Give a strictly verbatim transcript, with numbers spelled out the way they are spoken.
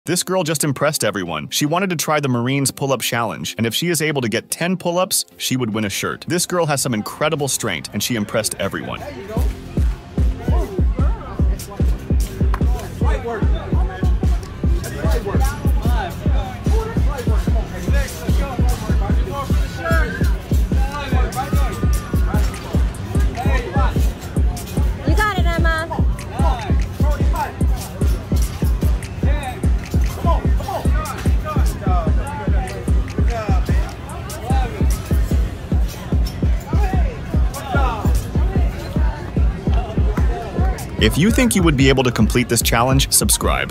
This girl just impressed everyone. She wanted to try the Marines pull-up challenge, and if she is able to get ten pull-ups, she would win a shirt. This girl has some incredible strength, and she impressed everyone. You got it, Emma. If you think you would be able to complete this challenge, subscribe.